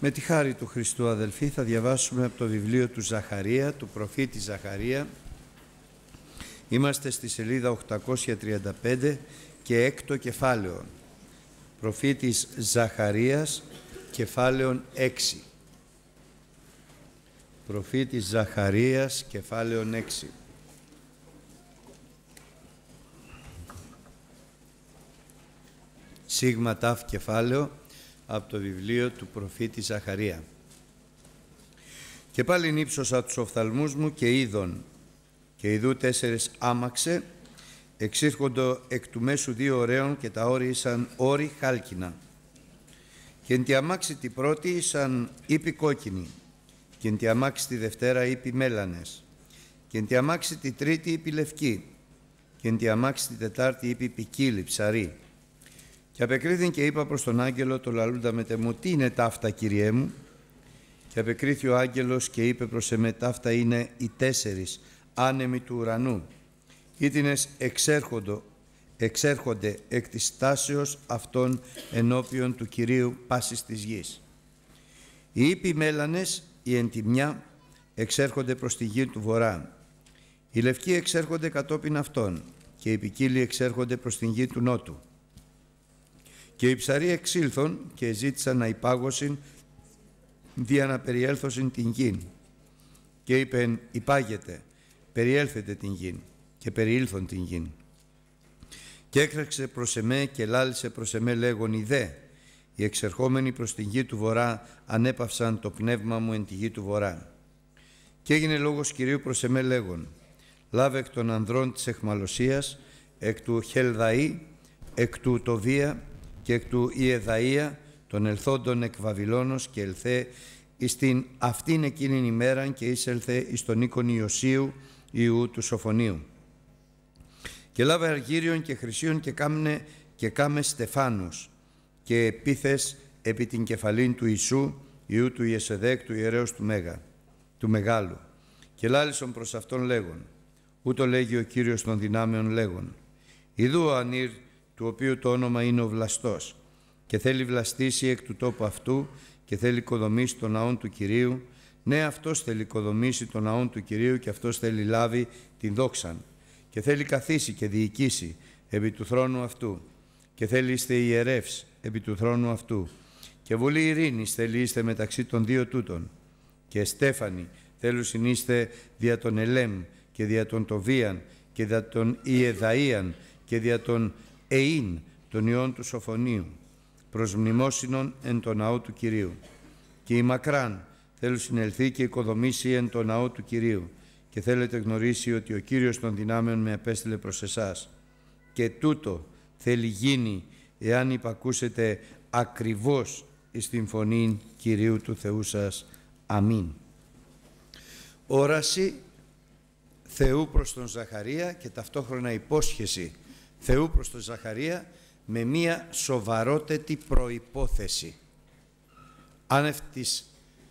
Με τη χάρη του Χριστού, αδελφοί, θα διαβάσουμε από το βιβλίο του Ζαχαρία, του προφήτη Ζαχαρία. Είμαστε στη σελίδα 835 και έκτο κεφάλαιο. Προφήτης Ζαχαρίας, κεφάλαιον 6. Προφήτης Ζαχαρίας, κεφάλαιον 6. Σίγμα τάφ κεφάλαιο από το βιβλίο του προφήτη Ζαχαρία. Και πάλιν ύψωσα τους οφθαλμούς μου και είδον, και ειδού 4 άμαξε, εξήρχοντο εκ του μέσου 2 ωραίων, και τα όρη ήσαν όρη χάλκινα. Και εν τη αμάξη τη πρώτη ήσαν ύπη κόκκινη, και εν τη αμάξη τη δευτέρα ύπη μέλανες, και εν τη αμάξη τη τρίτη ύπη λευκή, και εν τη αμάξη τη τετάρτη ύπη ποικίλη, ψαρή. Και απεκρίθην και είπα προς τον άγγελο το λαλούντα μετ' μου, τι είναι ταύτα, Κυριέ μου? Και απεκρίθη ο άγγελος και είπε προς εμέ, ταύτα είναι οι 4 άνεμοι του ουρανού, ήτινες εξέρχονται εκ της στάσεως αυτών ενώπιον του Κυρίου πάσης της γης. Οι ύποι μέλανες, οι εν τη μια, εξέρχονται προς τη γη του βορρά. Οι λευκοί εξέρχονται κατόπιν αυτών, και οι ποικίλοι εξέρχονται προς την γη του νότου. Και οι ψαροί εξήλθον και ζήτησαν να υπάγωσιν δια να περιέλθωσιν την γην. Και είπεν, υπάγετε, περιέλθετε την γην, και περιήλθον την γην. Και έκραξε προς εμέ και λάλησε προς εμέ λέγον, ιδέ, οι εξερχόμενοι προς την γη του βορρά ανέπαυσαν το πνεύμα μου εν τη γη του βορρά. Και έγινε λόγος Κυρίου προς εμέ λέγον, λάβε εκ των ανδρών της εχμαλωσίας, εκ του Χελδαή, εκ του Τοβία και εκ του Ιεδαΐα, των ελθόντων εκ Βαβυλώνος, και ελθέ εις την αυτήν εκείνην ημέραν, και εισελθέ εις τον οίκον Ιωσίου Ιού του Σοφονίου. Και λάβε αργύριον και χρυσίον και κάμε στεφάνους, και επίθες επί την κεφαλήν του Ιησού Ιού του Ιεσεδέκ, του ιερέως του Μεγάλου. Και λάλησον προς αυτόν λέγον, ούτω λέγει ο Κύριος των δυνάμεων λέγον, ιδού ο ανήρ, του οποίου το όνομα είναι ο Βλαστός, και θέλει βλαστήσει εκ του τόπου αυτού, και θέλει οικοδομήσει τον ναόν του Κυρίου. Ναι, αυτός θέλει οικοδομήσει τον ναόν του Κυρίου, και αυτός θέλει λάβει την δόξαν, και θέλει καθίσει και διοικήσει επί του θρόνου αυτού, και θέλει είστε ιερεύς επί του θρόνου αυτού, και βουλή ειρήνης θέλει είστε μεταξύ των δύο τούτων, και στέφανοι θέλουσιν είστε δια τον Ελέμ, και δια τον Τοβίαν, και δια τον Ιεδαΐαν, και δια τον Εΐν, των ιών του Σοφονίου, προς μνημόσυνον εν το ναό του Κυρίου. Και η μακράν θέλουν συνελθεί και οικοδομήσει εν το ναό του Κυρίου, και θέλετε γνωρίσει ότι ο Κύριος των δυνάμεων με απέστειλε προς εσάς. Και τούτο θέλει γίνει, εάν υπακούσετε ακριβώς εις την φωνή Κυρίου του Θεού σας. Αμήν. Όραση Θεού προς τον Ζαχαρία και ταυτόχρονα υπόσχεση Θεού προς τον Ζαχαρία, με μία σοβαρότατη προϋπόθεση, άνευ της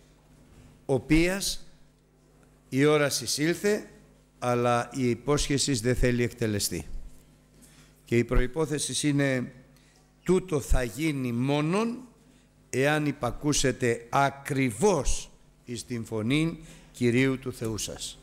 οποίας η όραση ήλθε, αλλά η υπόσχεση δεν θέλει εκτελεστεί. Και η προϋπόθεση είναι, τούτο θα γίνει μόνον εάν υπακούσετε ακριβώς εις την φωνή Κυρίου του Θεού σας.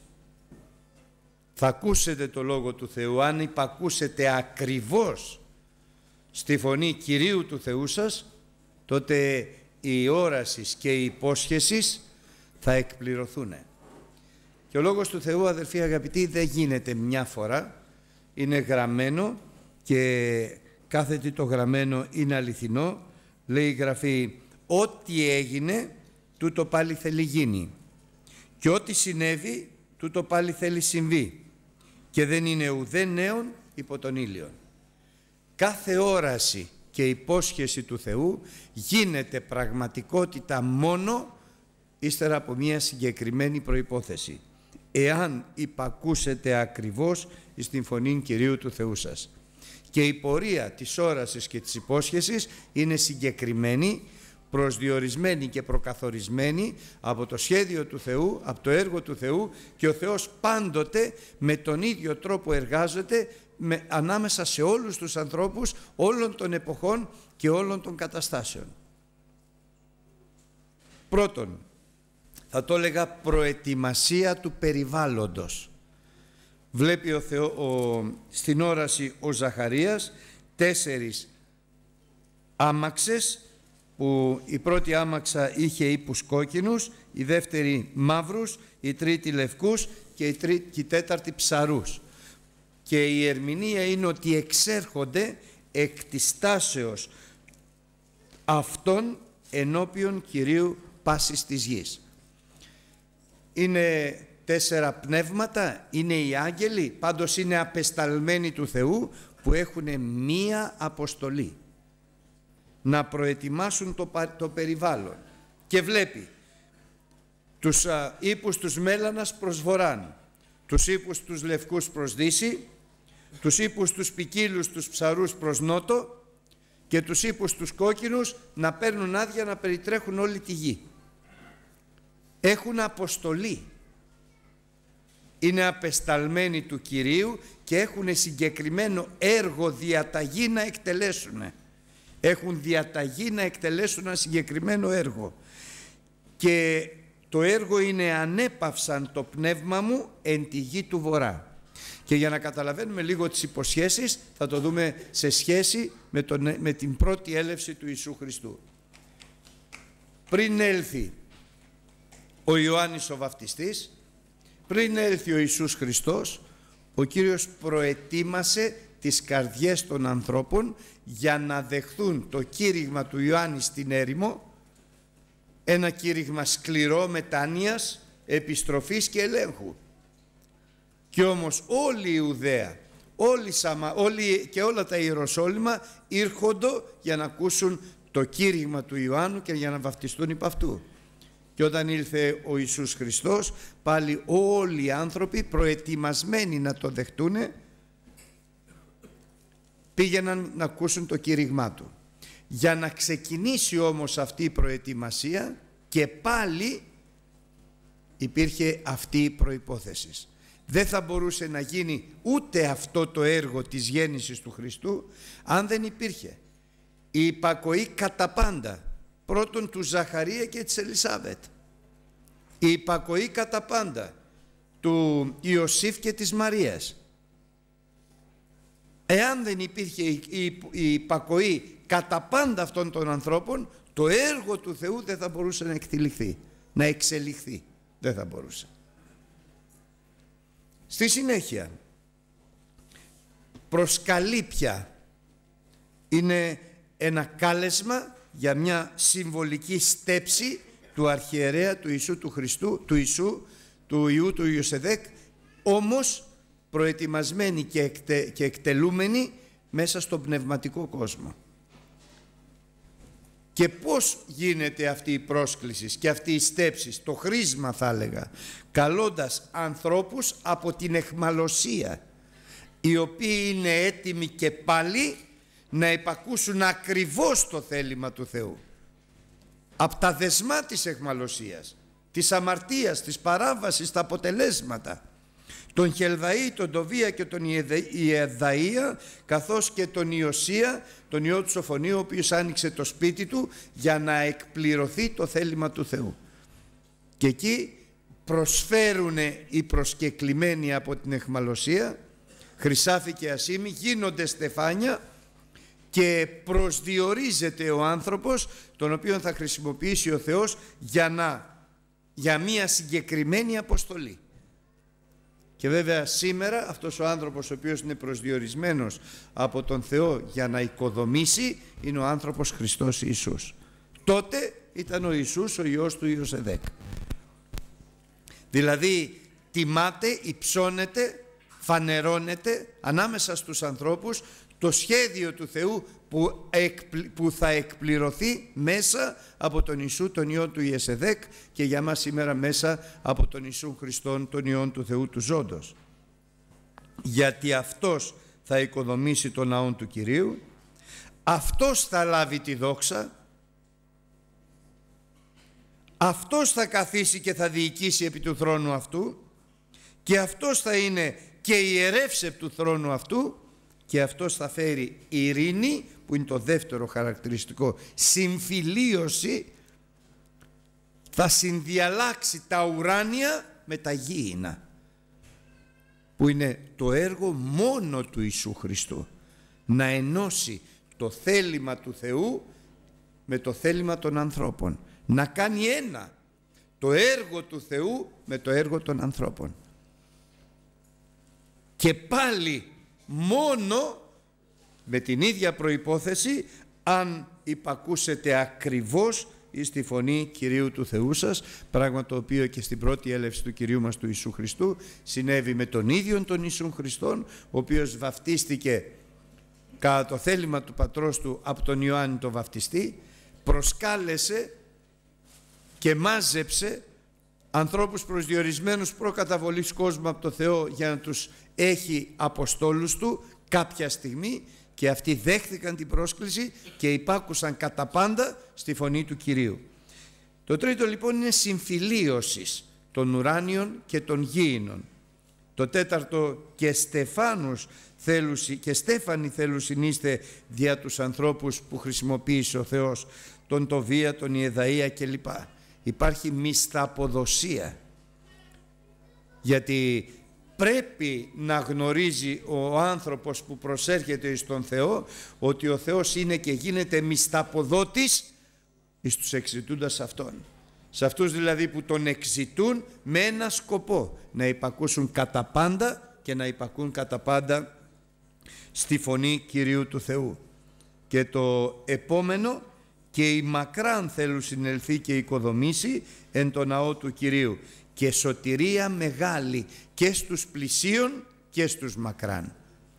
Θα ακούσετε το Λόγο του Θεού αν υπακούσετε ακριβώς στη φωνή Κυρίου του Θεού σας, τότε οι όρασης και οι υπόσχεσης θα εκπληρωθούν. Και ο Λόγος του Θεού, αδελφοί αγαπητοί, δεν γίνεται μια φορά, είναι γραμμένο, και κάθε τι το γραμμένο είναι αληθινό. Λέει η Γραφή, ό,τι έγινε τούτο πάλι θέλει γίνει, και ό,τι συνέβη τούτο πάλι θέλει συμβεί, και δεν είναι ουδέν νέον υπό τον ήλιον. Κάθε όραση και υπόσχεση του Θεού γίνεται πραγματικότητα μόνο ύστερα από μια συγκεκριμένη προϋπόθεση, εάν υπακούσετε ακριβώς στην φωνή Κυρίου του Θεού σας. Και η πορεία της όρασης και της υπόσχεσης είναι συγκεκριμένη, προσδιορισμένη και προκαθορισμένη από το σχέδιο του Θεού, από το έργο του Θεού, και ο Θεός πάντοτε με τον ίδιο τρόπο εργάζεται ανάμεσα σε όλους τους ανθρώπους όλων των εποχών και όλων των καταστάσεων. Πρώτον, θα το έλεγα προετοιμασία του περιβάλλοντος. Βλέπει στην όραση ο Ζαχαρίας 4 άμαξες, που η πρώτη άμαξα είχε ύπους κόκκινους, η δεύτερη μαύρους, η τρίτη λευκούς και η τέταρτη ψαρούς. Και η ερμηνεία είναι ότι εξέρχονται εκ της τάσεως αυτών ενώπιον Κυρίου πάσης της γης. Είναι 4 πνεύματα, είναι οι άγγελοι, πάντως είναι απεσταλμένοι του Θεού που έχουν μία αποστολή: να προετοιμάσουν το περιβάλλον. Και βλέπει τους ύπους τους μέλανας προς βορράν, τους ύπους τους λευκούς προς δύση, τους ύπους τους ποικίλους τους ψαρούς προς νότο και τους ύπους τους κόκκινους να παίρνουν άδεια να περιτρέχουν όλη τη γη. Έχουν αποστολή. Είναι απεσταλμένοι του Κυρίου και έχουν συγκεκριμένο έργο, διαταγή να εκτελέσουν. Έχουν διαταγή να εκτελέσουν ένα συγκεκριμένο έργο. Και το έργο είναι «ανέπαυσαν το πνεύμα μου εν τη γη του βορρά». Και για να καταλαβαίνουμε λίγο τις υποσχέσεις, θα το δούμε σε σχέση με την πρώτη έλευση του Ιησού Χριστού. Πριν έλθει ο Ιωάννης ο Βαπτιστής, πριν έλθει ο Ιησούς Χριστός, ο Κύριος προετοίμασε τις καρδιές των ανθρώπων για να δεχθούν το κήρυγμα του Ιωάννη στην έρημο, ένα κήρυγμα σκληρό μετάνοιας, επιστροφής και ελέγχου. Και όμως όλη η Ιουδαία, και όλα τα Ιεροσόλυμα ήρχονται για να ακούσουν το κήρυγμα του Ιωάννου και για να βαφτιστούν υπ' αυτού. Και όταν ήλθε ο Ιησούς Χριστός, πάλι όλοι οι άνθρωποι προετοιμασμένοι να το δεχτούν, πήγαιναν να ακούσουν το κήρυγμά του. Για να ξεκινήσει όμως αυτή η προετοιμασία, και πάλι υπήρχε αυτή η προϋπόθεση. Δεν θα μπορούσε να γίνει ούτε αυτό το έργο της γέννησης του Χριστού αν δεν υπήρχε η υπακοή κατά πάντα, πρώτον του Ζαχαρία και της Ελισάβετ, η υπακοή κατά πάντα του Ιωσήφ και της Μαρίας. Εάν δεν υπήρχε η υπακοή κατά πάντα αυτών των ανθρώπων, το έργο του Θεού δεν θα μπορούσε να εκτυλιχθεί, να εξελιχθεί. Δεν θα μπορούσε. Στη συνέχεια προσκαλεί πια. Είναι ένα κάλεσμα για μια συμβολική στέψη του αρχιερέα του Ιησού του Χριστού, του Ιού του Ιωσεδέκ, όμως προετοιμασμένοι και εκτελούμενοι μέσα στον πνευματικό κόσμο. Και πώς γίνεται αυτή η πρόσκληση και αυτή η στέψη, το χρήσμα θα έλεγα, καλώντας ανθρώπους από την αιχμαλωσία, οι οποίοι είναι έτοιμοι και πάλι να υπακούσουν ακριβώς το θέλημα του Θεού, από τα δεσμά της αιχμαλωσίας, της αμαρτίας, της παράβασης, τα αποτελέσματα, τον Χελδαή, τον Τοβία και τον Ιεδαΐα, καθώς και τον Ιωσία, τον ιό του Σοφονίου, ο οποίος άνοιξε το σπίτι του για να εκπληρωθεί το θέλημα του Θεού. Και εκεί προσφέρουν οι προσκεκλημένοι από την αιχμαλωσία, χρυσάφι και ασήμι, γίνονται στεφάνια και προσδιορίζεται ο άνθρωπος τον οποίον θα χρησιμοποιήσει ο Θεός για μία συγκεκριμένη αποστολή. Και βέβαια σήμερα αυτός ο άνθρωπος ο οποίος είναι προσδιορισμένος από τον Θεό για να οικοδομήσει είναι ο άνθρωπος Χριστός Ιησούς. Τότε ήταν ο Ιησούς ο Υιός του Ιωσεδέκ. Δηλαδή τιμάται, υψώνεται, φανερώνεται ανάμεσα στους ανθρώπους το σχέδιο του Θεού που θα εκπληρωθεί μέσα από τον Ιησού τον Υιό του Ιωσεδέκ και για μας σήμερα μέσα από τον Ιησού Χριστόν τον Υιόν του Θεού του Ζώντος. Γιατί αυτός θα οικοδομήσει τον ναόν του Κυρίου, αυτός θα λάβει τη δόξα, αυτός θα καθίσει και θα διοικήσει επί του θρόνου αυτού και αυτός θα είναι και ιερεύς επί του θρόνου αυτού και αυτός θα φέρει ειρήνη, που είναι το δεύτερο χαρακτηριστικό, συμφιλίωση, θα συνδιαλλάξει τα ουράνια με τα γήινα, που είναι το έργο μόνο του Ιησού Χριστού, να ενώσει το θέλημα του Θεού με το θέλημα των ανθρώπων, να κάνει ένα το έργο του Θεού με το έργο των ανθρώπων. Και πάλι μόνο με την ίδια προϋπόθεση, αν υπακούσετε ακριβώς εις τη φωνή Κυρίου του Θεού σας, πράγμα το οποίο και στην πρώτη έλευση του Κυρίου μας του Ιησού Χριστού συνέβη με τον ίδιον τον Ιησού Χριστόν, ο οποίος βαφτίστηκε κατά το θέλημα του πατρός του από τον Ιωάννη τον Βαφτιστή, προσκάλεσε και μάζεψε ανθρώπους προσδιορισμένους προκαταβολής κόσμου από το Θεό για να τους έχει αποστόλους του κάποια στιγμή, και αυτοί δέχθηκαν την πρόσκληση και υπάκουσαν κατά πάντα στη φωνή του Κυρίου. Το τρίτο λοιπόν είναι συμφιλίωσης των ουράνιων και των γήινων. Το τέταρτο, και Στέφανοι θέλουσιν είστε δια τους ανθρώπους που χρησιμοποίησε ο Θεός, τον Τοβία, τον Ιεδαΐα κλπ. Υπάρχει μισθαποδοσία, γιατί πρέπει να γνωρίζει ο άνθρωπος που προσέρχεται στον Θεό ότι ο Θεός είναι και γίνεται μισθαποδότης εις τους εξητούντας Αυτόν. Σε αυτούς δηλαδή που τον εξητούν με ένα σκοπό, να υπακούσουν κατά πάντα και να υπακούν κατά πάντα στη φωνή Κυρίου του Θεού. Και το επόμενο, και η μακράν θέλουν συνελθεί και οικοδομήσει εν το ναό του Κυρίου, και σωτηρία μεγάλη και στους πλησίων και στους μακράν.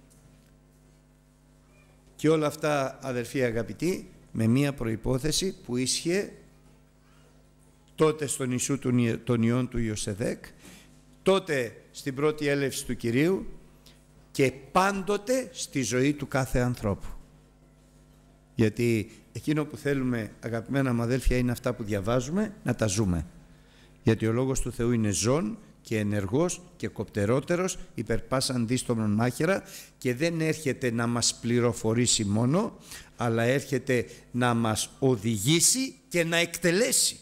Και όλα αυτά, αδερφοί αγαπητοί, με μία προϋπόθεση που ίσχυε τότε στον Ιησού τον Υιόν του Ιωσεδέκ, τότε στην πρώτη έλευση του Κυρίου και πάντοτε στη ζωή του κάθε ανθρώπου. Γιατί εκείνο που θέλουμε, αγαπημένα μου αδέλφια, είναι αυτά που διαβάζουμε να τα ζούμε. Γιατί ο Λόγος του Θεού είναι ζών και ενεργός και κοπτερότερος υπερ πάσαν δίστομον μάχαιρα, και δεν έρχεται να μας πληροφορήσει μόνο, αλλά έρχεται να μας οδηγήσει και να εκτελέσει.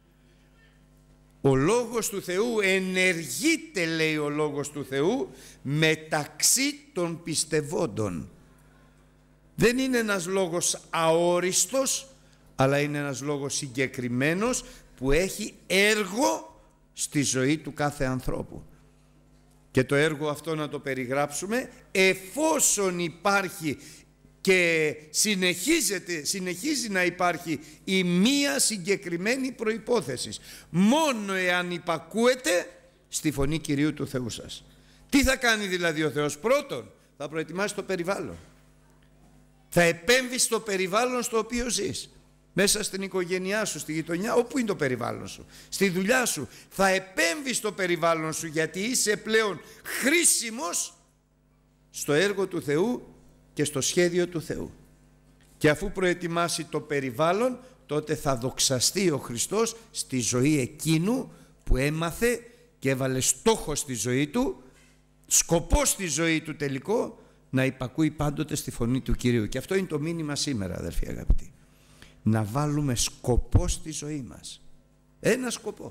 Ο Λόγος του Θεού ενεργείται, λέει ο Λόγος του Θεού, μεταξύ των πιστευόντων. Δεν είναι ένας λόγος αόριστος, αλλά είναι ένας λόγος συγκεκριμένος που έχει έργο στη ζωή του κάθε ανθρώπου. Και το έργο αυτό να το περιγράψουμε, εφόσον υπάρχει και συνεχίζει να υπάρχει η μία συγκεκριμένη προϋπόθεση, μόνο εάν υπακούετε στη φωνή Κυρίου του Θεού σας. Τι θα κάνει δηλαδή ο Θεός? Πρώτον, θα προετοιμάσει το περιβάλλον. Θα επέμβει στο περιβάλλον στο οποίο ζεις. Μέσα στην οικογένειά σου, στη γειτονιά, όπου είναι το περιβάλλον σου, στη δουλειά σου, θα επέμβει στο περιβάλλον σου, γιατί είσαι πλέον χρήσιμος στο έργο του Θεού και στο σχέδιο του Θεού. Και αφού προετοιμάσει το περιβάλλον, τότε θα δοξαστεί ο Χριστός στη ζωή εκείνου που έμαθε και έβαλε στόχο στη ζωή του, σκοπό στη ζωή του τελικό, να υπακούει πάντοτε στη φωνή του Κυρίου. Και αυτό είναι το μήνυμα σήμερα, αδερφοί αγαπητοί. Να βάλουμε σκοπό στη ζωή μας. Ένα σκοπό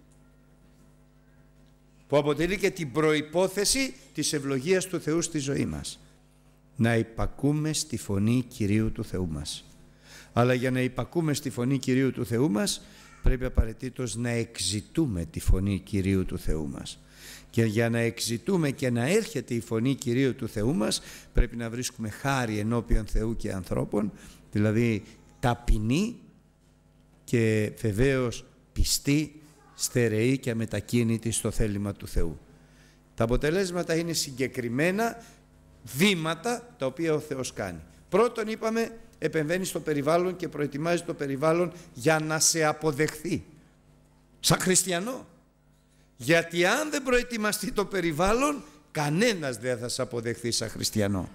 που αποτελεί και την προϋπόθεση της ευλογίας του Θεού στη ζωή μας. Να υπακούμε στη φωνή Κυρίου του Θεού μας. Αλλά για να υπακούμε στη φωνή Κυρίου του Θεού μας, πρέπει απαραίτητος να εξητούμε τη φωνή Κυρίου του Θεού μας. Και για να εξητούμε και να έρχεται η φωνή Κυρίου του Θεού μας, πρέπει να βρίσκουμε χάρη ενώπιον Θεού και ανθρώπων, δηλαδή ταπεινή και βεβαίως πιστή, στερεή και αμετακίνητη στο θέλημα του Θεού. Τα αποτελέσματα είναι συγκεκριμένα βήματα τα οποία ο Θεός κάνει. Πρώτον, είπαμε, επεμβαίνει στο περιβάλλον και προετοιμάζει το περιβάλλον για να σε αποδεχθεί σαν χριστιανό. Γιατί αν δεν προετοιμαστεί το περιβάλλον, κανένας δεν θα σε αποδεχθεί σαν χριστιανό.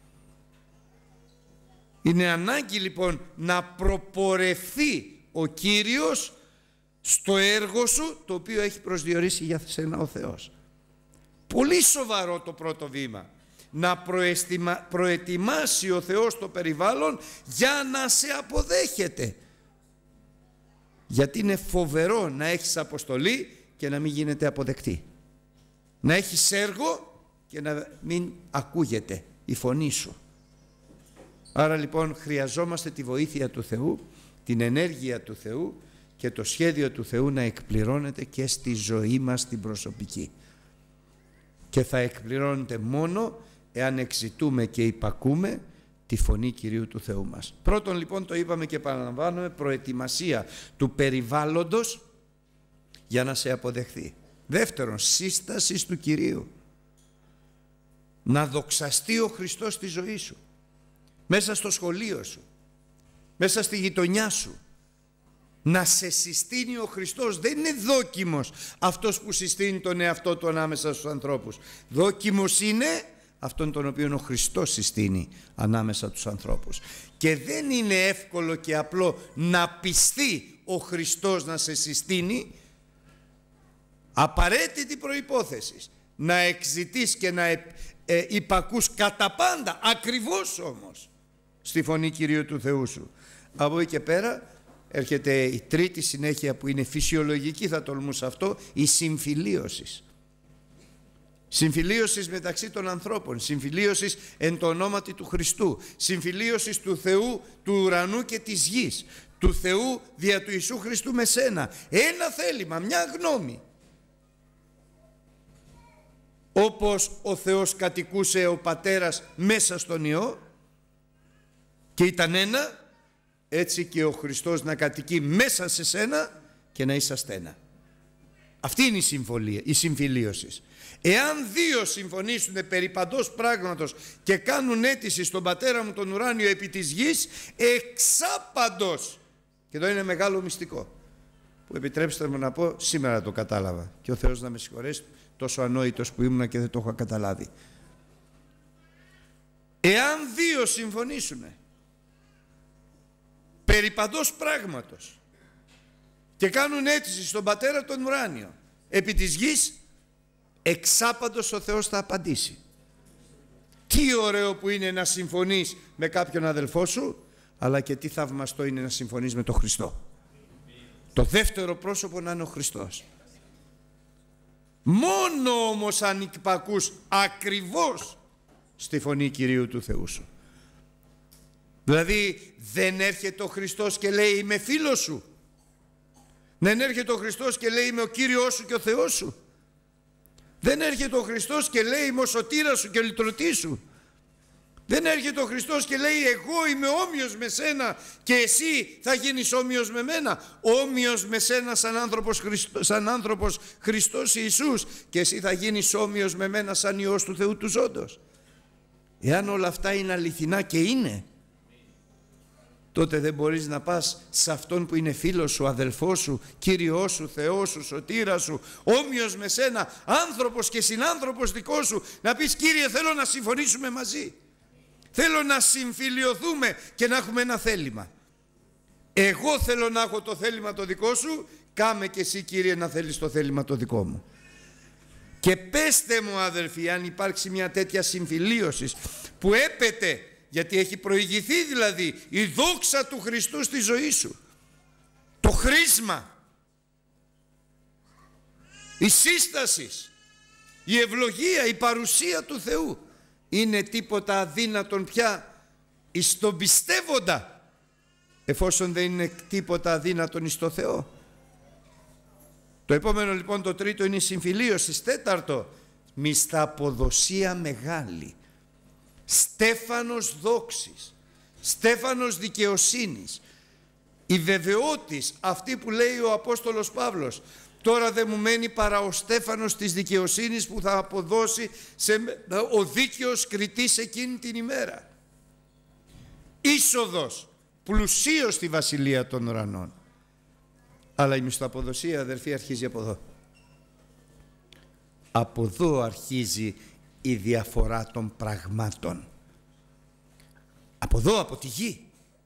Είναι ανάγκη λοιπόν να προπορευθεί ο Κύριος στο έργο σου, το οποίο έχει προσδιορίσει για σένα ο Θεός. Πολύ σοβαρό το πρώτο βήμα. Να προετοιμάσει ο Θεός το περιβάλλον για να σε αποδέχεται. Γιατί είναι φοβερό να έχεις αποστολή και να μην γίνεται αποδεκτή. Να έχεις έργο και να μην ακούγεται η φωνή σου. Άρα λοιπόν χρειαζόμαστε τη βοήθεια του Θεού, την ενέργεια του Θεού και το σχέδιο του Θεού να εκπληρώνεται και στη ζωή μας την προσωπική. Και θα εκπληρώνεται μόνο εάν εξητούμε και υπακούμε τη φωνή Κυρίου του Θεού μας. Πρώτον λοιπόν, το είπαμε και επαναλαμβάνουμε, προετοιμασία του περιβάλλοντος για να σε αποδεχθεί. Δεύτερον, σύσταση του Κυρίου. Να δοξαστεί ο Χριστός στη ζωή σου, μέσα στο σχολείο σου, μέσα στη γειτονιά σου. Να σε συστήνει ο Χριστός. Δεν είναι δόκιμος αυτός που συστήνει τον εαυτό του ανάμεσα στους ανθρώπους. Δόκιμος είναι αυτόν τον οποίο ο Χριστός συστήνει ανάμεσα στους ανθρώπους. Και δεν είναι εύκολο και απλό να πιστεί ο Χριστός να σε συστήνει. Απαραίτητη προϋπόθεση να εξητείς και να υπακούς κατά πάντα, ακριβώς όμως, στη φωνή Κυρίου του Θεού σου. Από εκεί και πέρα έρχεται η τρίτη συνέχεια που είναι φυσιολογική, θα τολμούσα αυτό, η συμφιλίωση. Συμφιλίωση μεταξύ των ανθρώπων, συμφιλίωση εν το ονόματι του Χριστού, συμφιλίωση του Θεού του ουρανού και της γης, του Θεού δια του Ιησού Χριστού με σένα. Ένα θέλημα, μια γνώμη. Όπως ο Θεός κατοικούσε ο Πατέρας μέσα στον Υιό και ήταν ένα, έτσι και ο Χριστός να κατοικεί μέσα σε σένα και να είσαστε ένα. Αυτή είναι η συμφιλίωση. Εάν δύο συμφωνήσουν περί παντός πράγματος και κάνουν αίτηση στον Πατέρα μου τον ουράνιο επί της γης, εξάπαντος. Και εδώ είναι μεγάλο μυστικό που επιτρέψτε μου να πω, σήμερα το κατάλαβα και ο Θεός να με συγχωρέσει, τόσο ανόητος που ήμουνα και δεν το είχα καταλάβει. Εάν δύο συμφωνήσουν περί παντός πράγματος και κάνουν αίτηση στον Πατέρα τον ουράνιο επί της γης, εξάπαντος ο Θεός θα απαντήσει. Τι ωραίο που είναι να συμφωνείς με κάποιον αδελφό σου, αλλά και τι θαυμαστό είναι να συμφωνείς με τον Χριστό. Το δεύτερο πρόσωπο να είναι ο Χριστός. Μόνο όμως αν υπακούς ακριβώς στη φωνή Κυρίου του Θεού σου. Δηλαδή δεν έρχεται ο Χριστός και λέει είμαι φίλος σου. Δεν έρχεται ο Χριστός και λέει είμαι ο Κύριος σου και ο Θεός σου. Δεν έρχεται ο Χριστός και λέει είμαι ο σωτήρας σου και ο λυτρωτής σου. Δεν έρχεται ο Χριστός και λέει εγώ είμαι όμοιος με σένα και εσύ θα γίνεις όμοιος με μένα. Όμοιος με σένα σαν άνθρωπος Χριστός Ιησούς και εσύ θα γίνεις όμοιος με μένα σαν Υιός του Θεού του ζώντος. Εάν όλα αυτά είναι αληθινά και είναι, τότε δεν μπορείς να πας σε αυτόν που είναι φίλος σου, αδελφός σου, Κύριος σου, Θεός σου, σωτήρας σου, όμοιος με σένα, άνθρωπος και συνάνθρωπος δικός σου, να πεις Κύριε θέλω να συμφωνήσουμε μαζί. Θέλω να συμφιλιωθούμε και να έχουμε ένα θέλημα. Εγώ θέλω να έχω το θέλημα το δικό σου, κάμε και εσύ Κύριε να θέλεις το θέλημα το δικό μου. Και πέστε μου αδελφοί, αν υπάρξει μια τέτοια συμφιλίωση που έπεται, γιατί έχει προηγηθεί δηλαδή η δόξα του Χριστού στη ζωή σου, το χρήσμα, η σύσταση, η ευλογία, η παρουσία του Θεού, είναι τίποτα αδύνατον πια εις τον πιστεύοντα, εφόσον δεν είναι τίποτα αδύνατον εις το Θεό. Το επόμενο λοιπόν, το τρίτο, είναι η συμφιλίωση. Τέταρτο, μισθαποδοσία μεγάλη. Στέφανος δόξης, στέφανος δικαιοσύνης, η βεβαιότης, αυτή που λέει ο Απόστολος Παύλος, τώρα δεν μου μένει παρά ο στέφανος της δικαιοσύνης που θα αποδώσει ο δίκαιος κριτής εκείνη την ημέρα. Είσοδος, πλουσίος στη βασιλεία των ουρανών. Αλλά η μισθαποδοσία αδερφοί αρχίζει από εδώ. Από εδώ αρχίζει η διαφορά των πραγμάτων. Από εδώ, από τη γη,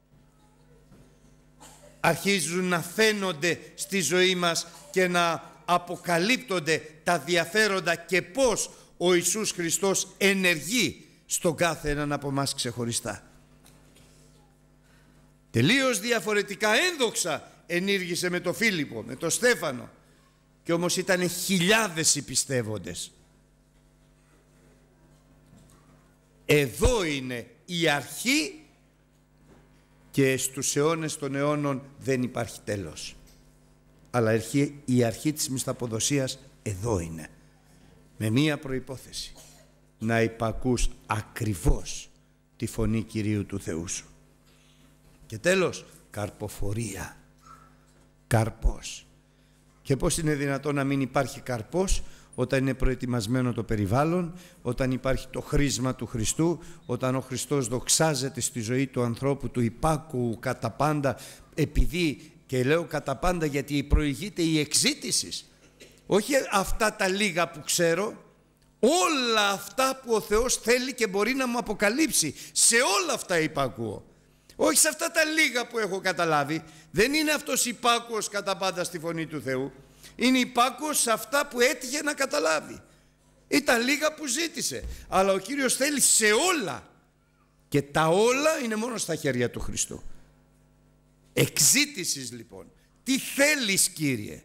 αρχίζουν να φαίνονται στη ζωή μας και να αποκαλύπτονται τα διαφέροντα και πώς ο Ιησούς Χριστός ενεργεί στον κάθε έναν από εμάς ξεχωριστά. Τελείως διαφορετικά ένδοξα ενήργησε με τον Φίλιππο, με τον Στέφανο, και όμως ήταν χιλιάδες οι πιστεύοντες. Εδώ είναι η αρχή και στους αιώνες των αιώνων δεν υπάρχει τέλος. Αλλά η αρχή της μισθαποδοσίας εδώ είναι. Με μία προϋπόθεση. Να υπακούς ακριβώς τη φωνή Κυρίου του Θεού σου. Και τέλος, καρποφορία. Καρπός. Και πώς είναι δυνατόν να μην υπάρχει καρπός όταν είναι προετοιμασμένο το περιβάλλον, όταν υπάρχει το χρήσμα του Χριστού, όταν ο Χριστός δοξάζεται στη ζωή του ανθρώπου, του υπάκου κατά πάντα, επειδή, και λέω κατά πάντα γιατί προηγείται η εξήτηση, όχι αυτά τα λίγα που ξέρω, όλα αυτά που ο Θεός θέλει και μπορεί να μου αποκαλύψει, σε όλα αυτά υπακούω. Όχι σε αυτά τα λίγα που έχω καταλάβει. Δεν είναι αυτός υπάκουος κατά πάντα στη φωνή του Θεού. Είναι υπάκουος σε αυτά που έτυχε να καταλάβει. Ή τα λίγα που ζήτησε. Αλλά ο Κύριος θέλει σε όλα. Και τα όλα είναι μόνο στα χέρια του Χριστού. Εξήτησης λοιπόν. Τι θέλεις, Κύριε?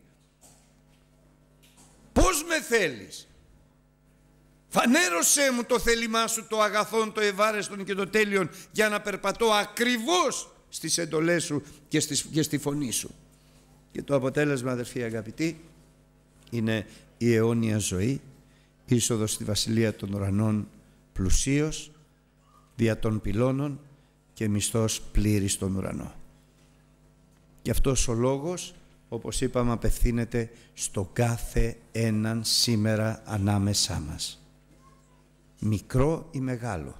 Πώς με θέλεις? Φανέρωσέ μου το θέλημά σου, το αγαθόν, το ευάρεστον και το τέλειον, για να περπατώ ακριβώς στις εντολές σου και στη φωνή σου. Και το αποτέλεσμα, αδερφοί αγαπητοί, είναι η αιώνια ζωή, είσοδος στη Βασιλεία των Ουρανών πλουσίως, δια των πυλώνων και μισθός πλήρης στον ουρανό. Και αυτός ο λόγος, όπως είπαμε, απευθύνεται στο κάθε έναν σήμερα ανάμεσά μας. Μικρό ή μεγάλο,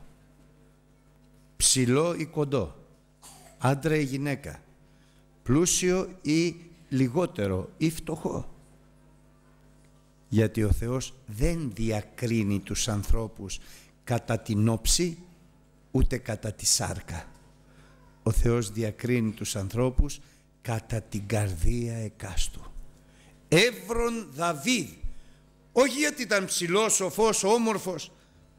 ψηλό ή κοντό, άντρα ή γυναίκα, πλούσιο ή λιγότερο ή φτωχό. Γιατί ο Θεός δεν διακρίνει τους ανθρώπους κατά την όψη ούτε κατά τη σάρκα. Ο Θεός διακρίνει τους ανθρώπους κατά την καρδία εκάστου. Εύρων Δαβίδ, όχι γιατί ήταν ψηλός, σοφός, όμορφος.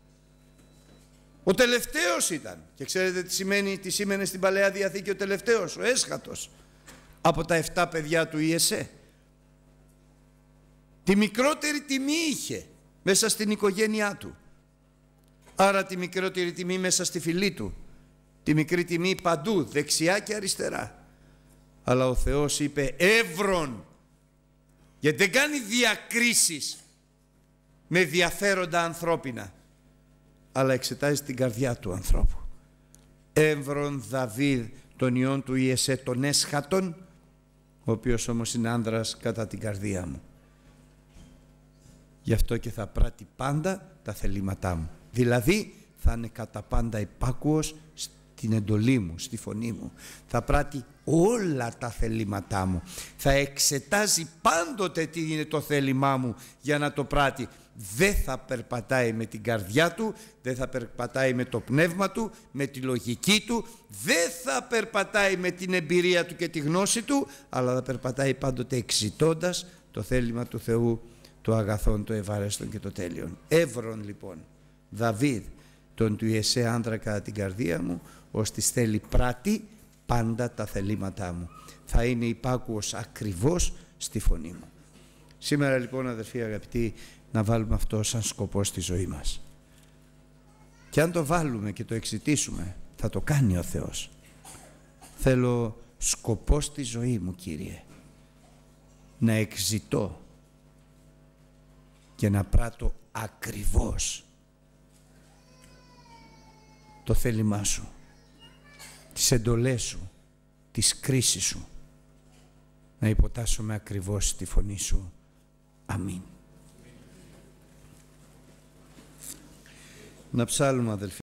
Ο τελευταίος ήταν. Και ξέρετε τι σήμαινε στην Παλαιά Διαθήκη ο τελευταίος, ο έσχατος, από τα 7 παιδιά του Ιεσέ. Τη μικρότερη τιμή είχε μέσα στην οικογένειά του. Άρα τη μικρότερη τιμή μέσα στη φυλή του. Τη μικρή τιμή παντού, δεξιά και αριστερά. Αλλά ο Θεός είπε εύρων, γιατί δεν κάνει διακρίσεις με ενδιαφέροντα ανθρώπινα, αλλά εξετάζει την καρδιά του ανθρώπου. Εύρων Δαβίδ των ιών του Ιεσέ των έσχατων, ο οποίος όμως είναι άνδρας κατά την καρδία μου. Γι' αυτό και θα πράττει πάντα τα θελήματά μου. Δηλαδή θα είναι κατά πάντα υπάκουος στην εντολή μου, στη φωνή μου. Θα πράττει όλα τα θελήματά μου. Θα εξετάζει πάντοτε τι είναι το θέλημά μου για να το πράττει. Δεν θα περπατάει με την καρδιά του, δεν θα περπατάει με το πνεύμα του, με τη λογική του, δεν θα περπατάει με την εμπειρία του και τη γνώση του, αλλά θα περπατάει πάντοτε εξητώντας το θέλημα του Θεού, το αγαθόν, το ευάρεστον και το τέλειον. Εύρων λοιπόν Δαβίδ τον του Ιεσέ άντρα κατά την καρδία μου, ώστε θέλει πράττει πάντα τα θελήματά μου. Θα είναι υπάκουος ακριβώς στη φωνή μου. Σήμερα λοιπόν, αδερφοί αγαπητοί, να βάλουμε αυτό σαν σκοπό στη ζωή μας. Και αν το βάλουμε και το εξητήσουμε, θα το κάνει ο Θεός. Θέλω σκοπό στη ζωή μου, Κύριε, να εξητώ και να πράττω ακριβώς το θέλημά σου, τις εντολές σου, τις κρίσεις σου, να υποτάσσομαι ακριβώς στη φωνή σου. Αμήν. Να ψάλουμε, αδελφοί.